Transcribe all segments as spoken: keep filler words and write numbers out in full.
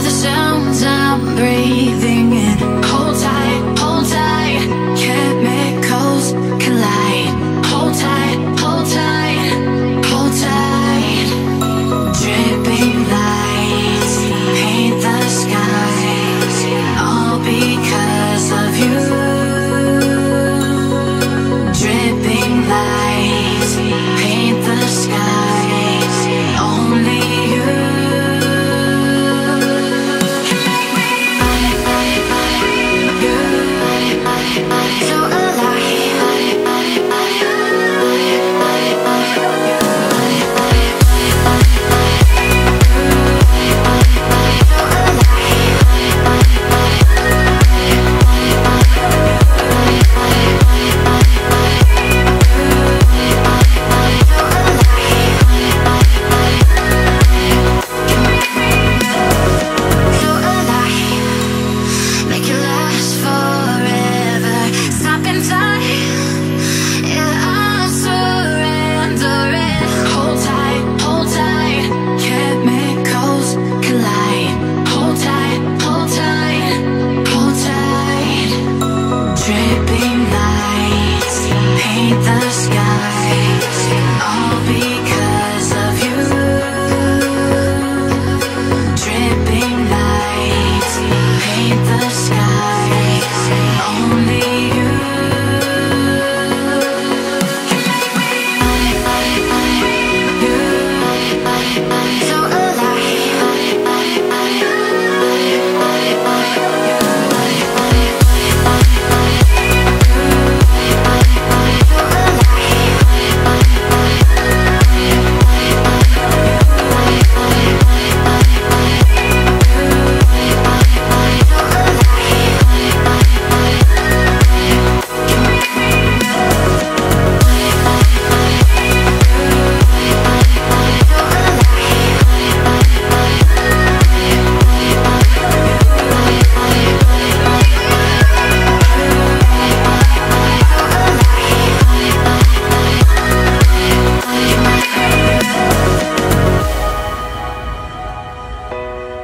the sounds I'm breathing in. Hold tight, hold tight, chemicals collide. Hold tight, hold tight, hold tight. Dripping lights paint the skies, all because of you. Dripping lights paint the skies, only you. So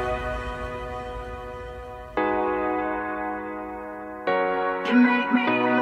you make me